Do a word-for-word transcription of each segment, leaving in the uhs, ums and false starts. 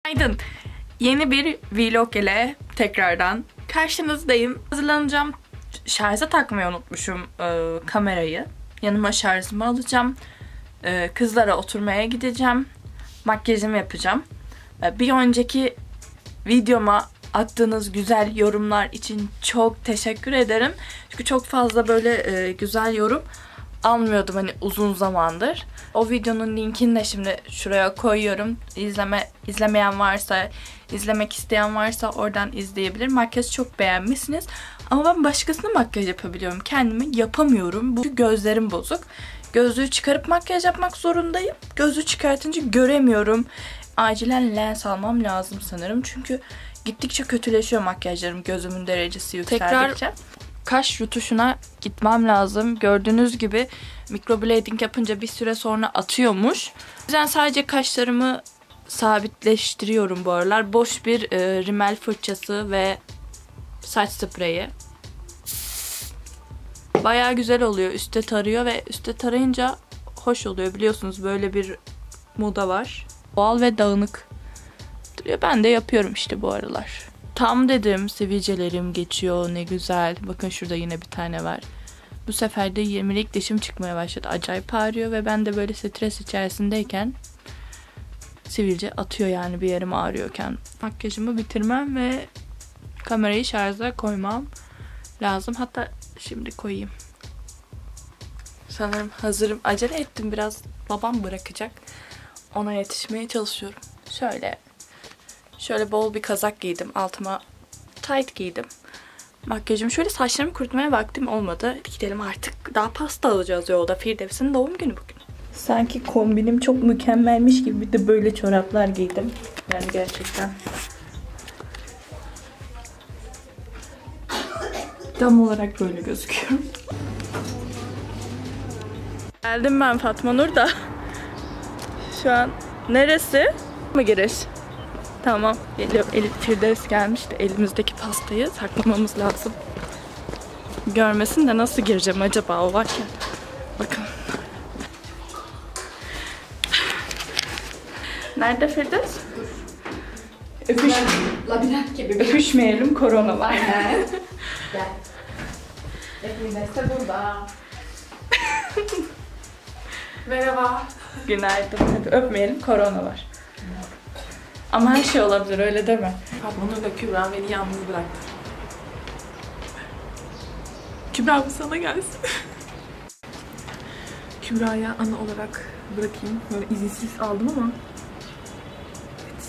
Günaydın. Yeni bir vlog ile tekrardan karşınızdayım. Hazırlanacağım. Şarja takmayı unutmuşum e, kamerayı. Yanıma şarjımı alacağım. E, kızlara oturmaya gideceğim. Makyajımı yapacağım. E, bir önceki videoma attığınız güzel yorumlar için çok teşekkür ederim. Çünkü çok fazla böyle e, güzel yorum almıyordum hani uzun zamandır. O videonun linkini de şimdi şuraya koyuyorum. İzleme izlemeyen varsa, izlemek isteyen varsa oradan izleyebilir. Makyajı çok beğenmişsiniz. Ama ben başkasına makyaj yapabiliyorum. Kendimi yapamıyorum. Bu gözlerim bozuk. Gözlüğü çıkarıp makyaj yapmak zorundayım. Gözlüğü çıkartınca göremiyorum. Acilen lens almam lazım sanırım. Çünkü gittikçe kötüleşiyor makyajlarım. Gözümün derecesi yükseldikçe. Tekrar kaş rutuşuna gitmem lazım. Gördüğünüz gibi microblading yapınca bir süre sonra atıyormuş. O yüzden sadece kaşlarımı sabitleştiriyorum bu aralar. Boş bir e, rimel fırçası ve saç spreyi. Bayağı güzel oluyor. Üste tarıyor ve üste tarayınca hoş oluyor. Biliyorsunuz böyle bir moda var. Doğal ve dağınık duruyor. Ben de yapıyorum işte bu aralar. Tam dedim, sivilcelerim geçiyor, ne güzel. Bakın şurada yine bir tane var. Bu sefer de yirmilik dişim çıkmaya başladı. Acayip ağrıyor ve ben de böyle stres içerisindeyken sivilce atıyor yani bir yerim ağrıyorken. Makyajımı bitirmem ve kamerayı şarja koymam lazım. Hatta şimdi koyayım. Sanırım hazırım. Acele ettim biraz. Babam bırakacak. Ona yetişmeye çalışıyorum. Şöyle Şöyle bol bir kazak giydim. Altıma tight giydim. Makyajım şöyle, saçlarımı kurutmaya vaktim olmadı. Gidelim artık. Daha pasta alacağız yolda. Firdevs'in doğum günü bugün. Sanki kombinim çok mükemmelmiş gibi bir de böyle çoraplar giydim. Yani gerçekten. Tam olarak böyle gözüküyorum. Geldim ben Fatma Nur da. Şu an neresi? Mı giriş? Tamam, geliyor. Elif Firdevs gelmiş de elimizdeki pastayı saklamamız lazım. Görmesin de nasıl gireceğim acaba o varken. Bakın. Nerede Firdevs? Öpüş. Labirent gibi. Öpüşmeyelim, korona var. Gel. Firdevs de burada. Merhaba. Günaydın. Hadi öpmeyelim, korona var. Ama her şey olabilir, öyle deme. Fatma Nur'la Kübra beni yalnız bıraktı. Kübra bu sana gelsin. Kübra'ya ana olarak bırakayım. Böyle izinsiz aldım ama. Evet.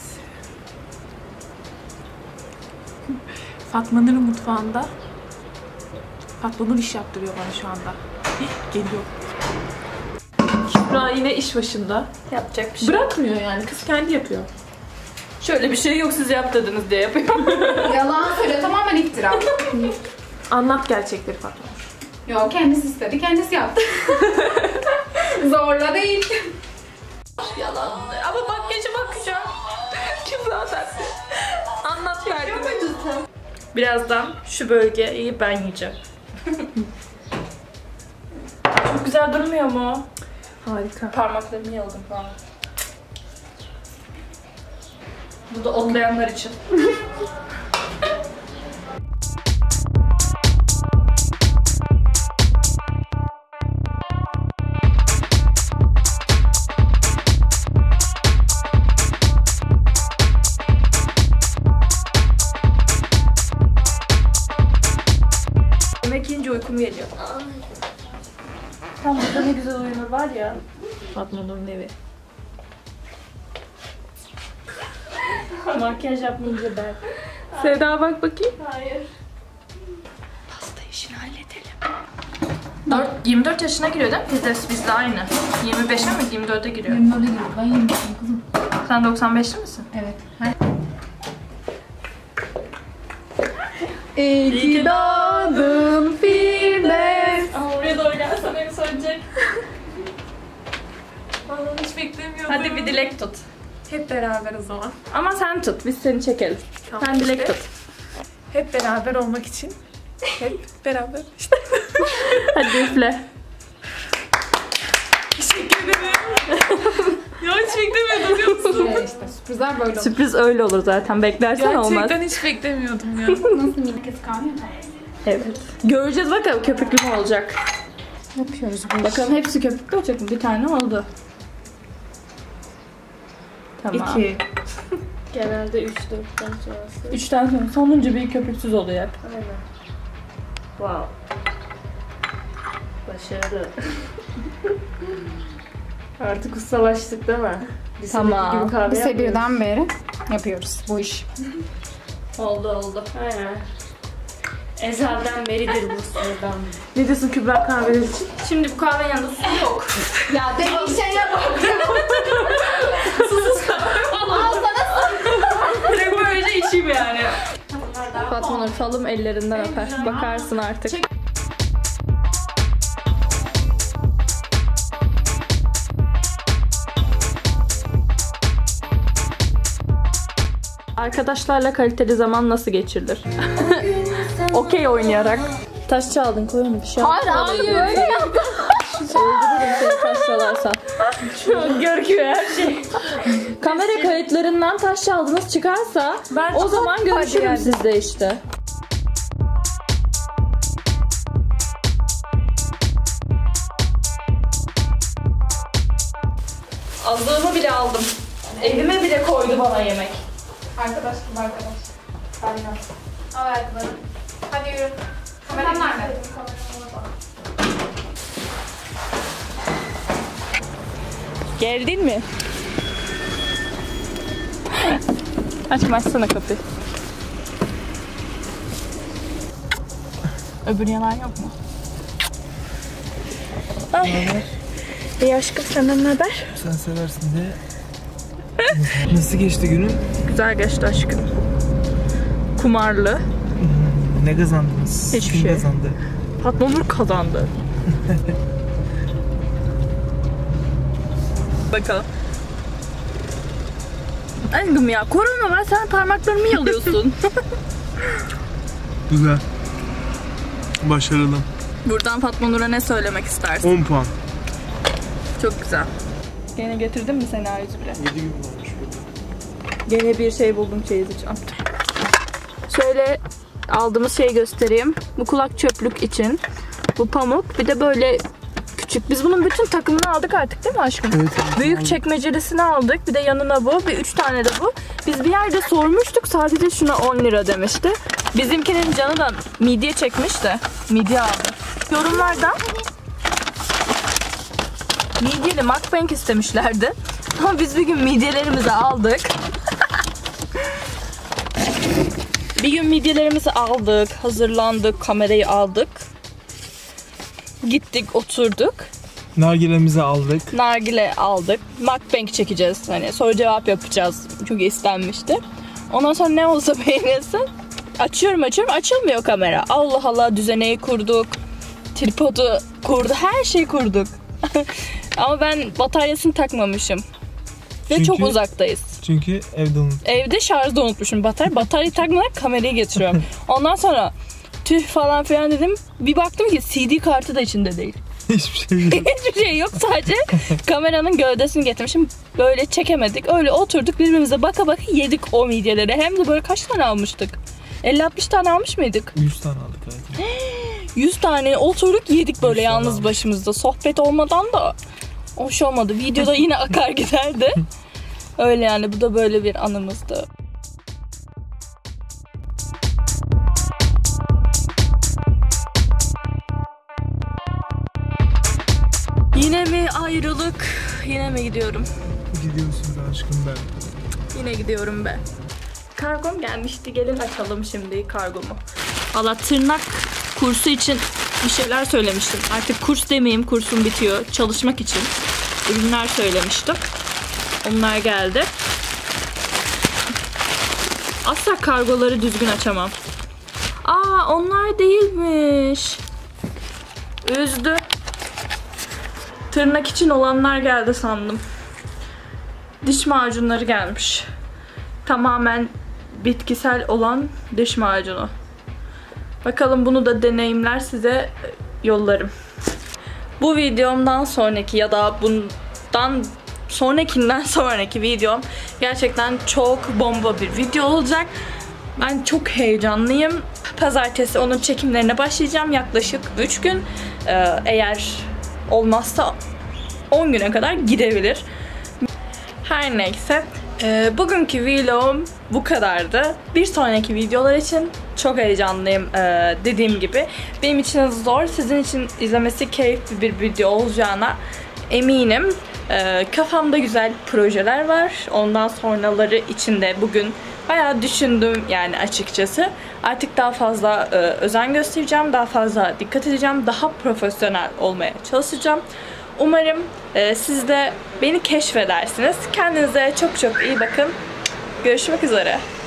Fatma Nur'un mutfağında Fatma Nur iş yaptırıyor bana şu anda. Geliyor. Kübra yine iş başında. Yapacak bir şey. Bırakmıyor yani, kız kendi yapıyor. Şöyle bir şey yok, siz yaptırdınız diye yapıyorum. Yalan söyle, tamamen iftira. Anlat gerçekleri Fatma. Yok, kendisi istedi, kendisi yaptı. Zorla değil. Yalan. Ama makyajı bakacağım. Kübra dersi. Anlat derdini. Birazdan şu bölgeyi ben yiyeceğim. Çok güzel durmuyor mu? Harika. Parmaklarımı yaladım falan. Bu da otlayanlar için. Yemek yiyince uykum geliyor. Tam burada ne güzel uyunur var ya. Fatma Nur'un evi. Makyaj yapmayınca ben. Sevda bak bakayım. Hayır. Pasta işini halledelim. dört, yirmi dört yaşına giriyor değil mi? Firdevs bizle aynı. yirmi beşe mi? yirmi dörde giriyor. yirmi dörde giriyor, ben yirmi beşim kızım. Sen doksan beşli misin? Evet. İyi ki doğdun Firdevs. Ama oraya doğru gelsen beni söyleyecek. Vallahi hiç beklemiyordum. Hadi bir dilek tut. Hep beraber o zaman. Ama sen tut, biz seni çekelim. Tamam, Sen dilek işte. tut. Hep beraber olmak için. Hep beraber işte. Hadi üfle. Teşekkür ederim. Ya hiç beklemiyordum biliyor musun? Böyle işte sürprizler böyle olur. Sürpriz öyle olur zaten. Beklersen olmaz. Gerçekten hiç beklemiyordum ya. Nasıl minik kız kahve yapar? Evet. Göreceğiz bakalım köpüklü mü olacak. Yapıyoruz bu Bakalım hepsi köpüklü olacak mı? Bir tane oldu. Tamam. İki. Genelde üç dörtten sonrası. Üçten sonra sonuncu bir köpüksüz oluyor hep. Aynen. Wow. Başarılı. Artık ustalaştık değil mi? Lisedeki Tamam. gibi kahve Lise yapmıyoruz. birden beri yapıyoruz bu iş. Oldu oldu. Aynen. Ezelden beridir bu sıradan. Ne diyorsun Kübra kahveler için? Şimdi bu kahvenin yanında su yok. Ya demin şey yapalım. Al sana Direkt böylece içeyim yani. Fatma Nur falım ellerinden öper. Bakarsın artık. Arkadaşlarla kaliteli zaman nasıl geçirilir? Okey oynayarak. Taş çaldın koy onu bir şey. Hayır hayır öyle yap. Öldürürüm seni taş çalarsan. Görküyor her şey. Kamera kayıtlarından taş çaldınız çıkarsa Ben o zaman görüşürüm yani. sizde işte. Azlığımı bile aldım. Evime bile koydu bana yemek. Arkadaş gibi arkadaş. Aynen. Al ayakkabıları. Hadi yürü. Kameram nerede? Geldin mi? Açma açsana kapıyı. Öbür yanan yok mu? Ay. İyi aşkım senden ne haber? Sen seversin de. Nasıl geçti günün? Güzel geçti aşkım. Kumarlı. Hmm, ne kazandınız? Hiçbir Kim şey. kazandı? Fatma Nur kazandı. Bakalım. Aşkım ya korona var sen parmaklarımı yalıyorsun. Güzel. Başarılı. Buradan Fatma Nur'a ne söylemek istersin? on puan. Çok güzel. Gene getirdim mi seni A yüz bire? yedi gün olmuş burada. Gene bir şey buldum çeyiz için. Şöyle aldığımız şeyi göstereyim. Bu kulak çöplük için. Bu pamuk. Bir de böyle küçük. Biz bunun bütün takımını aldık artık değil mi aşkım? Evet, evet, Büyük aldım. çekmecelisini aldık. Bir de yanına bu. Bir üç tane de bu. Biz bir yerde sormuştuk. Sadece şuna on lira demişti. Bizimkinin canı da midye çekmiş de. Midye aldı. Yorumlarda midyeli mukbang istemişlerdi. Ama biz bir gün midyelerimizi aldık. Bir gün midyelerimizi aldık, hazırlandık, kamerayı aldık. Gittik, oturduk. Nargilemizi aldık. Nargile aldık. Mukbang çekeceğiz. Hani soru cevap yapacağız. Çünkü istenmişti. Ondan sonra ne olsa beğenirsin. Açıyorum açıyorum açılmıyor kamera. Allah Allah düzeneyi kurduk. Tripodu kurdu. Her şeyi kurduk. Ama ben bataryasını takmamışım. Ve Çünkü- çok uzaktayız. Çünkü evde unuttum. Evde şarjda unutmuşum batarya. Bataryayı takmadan kamerayı getiriyorum. Ondan sonra tüh falan filan dedim. Bir baktım ki C D kartı da içinde değil. Hiçbir şey yok. Hiçbir şey yok, sadece kameranın gövdesini getirmişim. Böyle çekemedik. Öyle oturduk birbirimize baka baka yedik o midyeleri. Hem de böyle kaç tane almıştık? elli altmış tane almış mıydık? yüz tane aldık hayatım. yüz tane oturduk yedik böyle yüz tane yalnız almış. başımızda. Sohbet olmadan da hoş olmadı. Videoda yine akar giderdi. Öyle yani, bu da böyle bir anımızdı. Yine mi ayrılık? Yine mi gidiyorum? Gidiyorsun be aşkım ben. Yine gidiyorum be. Kargom gelmişti. Gelin açalım şimdi kargomu. Valla tırnak kursu için bir şeyler söylemiştim. Artık kurs demeyeyim, kursum bitiyor. Çalışmak için ürünler söylemiştim. Onlar geldi. Asla kargoları düzgün açamam. Aa, onlar değilmiş. Üzdü. Tırnak için olanlar geldi sandım. Diş macunları gelmiş. Tamamen bitkisel olan diş macunu. Bakalım, bunu da deneyimler size yollarım. Bu videomdan sonraki ya da bundan sonrakinden sonraki videom gerçekten çok bomba bir video olacak. Ben çok heyecanlıyım. Pazartesi onun çekimlerine başlayacağım. Yaklaşık üç gün. Ee, eğer olmazsa on güne kadar gidebilir. Her neyse. E, bugünkü vlogum bu kadardı. Bir sonraki videolar için çok heyecanlıyım e, dediğim gibi. Benim için zor, sizin için izlemesi keyifli bir video olacağına eminim. E, kafamda güzel projeler var. Ondan sonraları içinde bugün bayağı düşündüm yani açıkçası. Artık daha fazla e, özen göstereceğim, daha fazla dikkat edeceğim, daha profesyonel olmaya çalışacağım. Umarım e, siz de beni keşfedersiniz. Kendinize çok çok iyi bakın. Görüşmek üzere.